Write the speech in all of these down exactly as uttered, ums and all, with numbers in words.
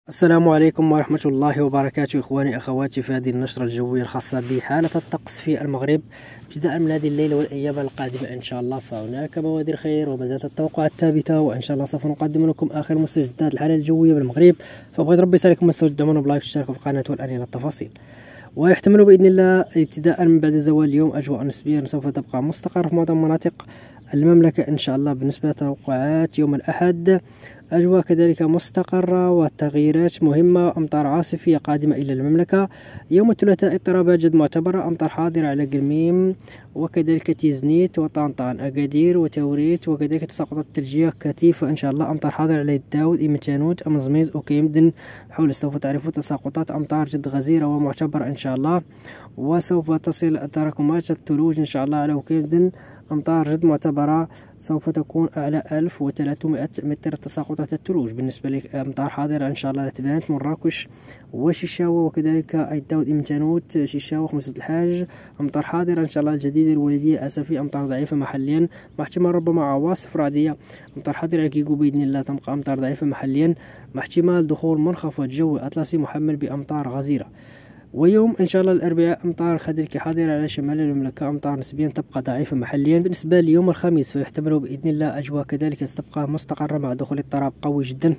السلام عليكم ورحمة الله وبركاته إخواني أخواتي في هذه النشرة الجوية الخاصة بحالة الطقس في المغرب ابتداء من هذه الليلة والأيام القادمة إن شاء الله. فهناك بوادر خير وما زالت التوقعات ثابتة، وإن شاء الله سوف نقدم لكم آخر مستجدات الحالة الجوية بالمغرب. فبغيت ربي يسالكم مستوى الدعم وبلايك واشتراكوا في القناة والآن إلى التفاصيل. ويحتمل بإذن الله ابتداء من بعد زوال اليوم أجواء نسبيا سوف تبقى مستقرة في معظم مناطق المملكة إن شاء الله. بالنسبة للتوقعات يوم الأحد أجواء كذلك مستقرة وتغييرات مهمة، أمطار عاصفية قادمة إلى المملكة. يوم الثلاثاء اضطرابات جد معتبرة، أمطار حاضرة على قلميم وكذلك تيزنيت وطنطان أكادير وتوريت، وكذلك تساقطات ثلجية كثيفة إن شاء الله. أمطار حاضرة على داود إمتانوت أمزميز أوكيمدن حول سوف تعرفوا تساقطات أمطار جد غزيرة ومعتبرة إن شاء الله. وسوف تصل تراكمات الثلوج إن شاء الله على أوكيمدن، أمطار جد معتبرة سوف تكون أعلى ألف وثلاثمائة متر تساقطات الثلوج. بالنسبة لأمطار حاضرة إن شاء الله لتبانات مراكش وشيشاوة وكذلك أيداود إمتانوت شيشاوة خمسة الحاج، أمطار حاضرة إن شاء الله الجديدة الوالدية أسفي، أمطار ضعيفة محليا مع احتمال ربما عواصف رعدية. أمطار حاضرة على كيكو بإذن الله تبقى أمطار ضعيفة محليا مع احتمال دخول منخفض جوي أطلسي محمل بأمطار غزيرة. ويوم ان شاء الله الاربعاء امطار كذلك حاضره على شمال المملكه، امطار نسبيا تبقى ضعيفه محليا. بالنسبه ليوم الخميس فيحتمل باذن الله اجواء كذلك ستبقى مستقره مع دخول اضطراب قوي جدا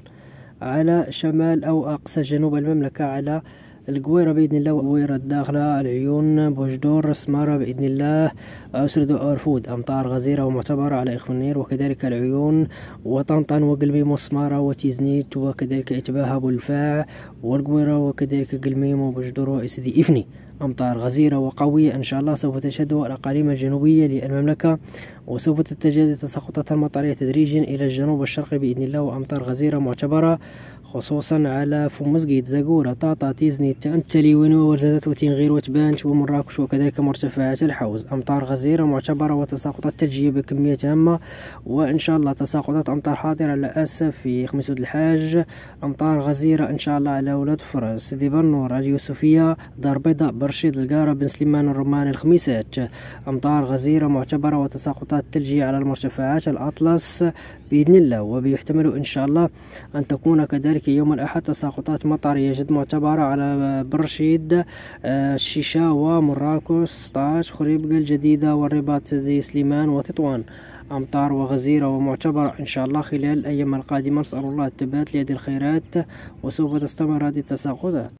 على شمال او اقصى جنوب المملكه، على القويرة بإذن الله وقويرة الداخلة العيون بوجدور سمارة بإذن الله أسرد وأرفود، أمطار غزيرة ومعتبرة على إخوانير وكذلك العيون وطنطان وقلميم وسمارة وتيزنيت وكذلك إتباه أبو الفاع والقويرة وكذلك قلميم وبوجدور وإسدي إفني. أمطار غزيرة وقوية إن شاء الله سوف تشهد الأقاليم الجنوبية للمملكة، وسوف تتجدد تساقطات المطرية تدريجيا إلى الجنوب الشرقي بإذن الله، وأمطار غزيرة معتبرة خصوصا على فمزقيت زاقورة طاطا تيزنيت التليوين وورزات وتنغير وتبانت ومراكش وكذلك مرتفعات الحوز. أمطار غزيرة معتبرة وتساقطات ثلجية بكمية هامة، وإن شاء الله تساقطات أمطار حاضرة على أسف في خميس الحاج، أمطار غزيرة إن شاء الله على ولاد فرس سيدي برنور اليوسفية دار بيضاء برشيد القارة بن سليمان الرماني الخميسات. أمطار غزيرة معتبرة وتساقطات ثلجية على المرتفعات الأطلس بإذن الله. وبيحتمل إن شاء الله أن تكون كذلك يوم الأحد تساقطات مطرية جد معتبرة على برشيد الشيشاوة مراكش سطاش خريبقة الجديدة والرباط زي سليمان وتطوان، أمطار وغزيرة ومعتبرة إن شاء الله خلال الأيام القادمة. نسأل الله الثبات لهذه الخيرات وسوف تستمر هذه التساقطات.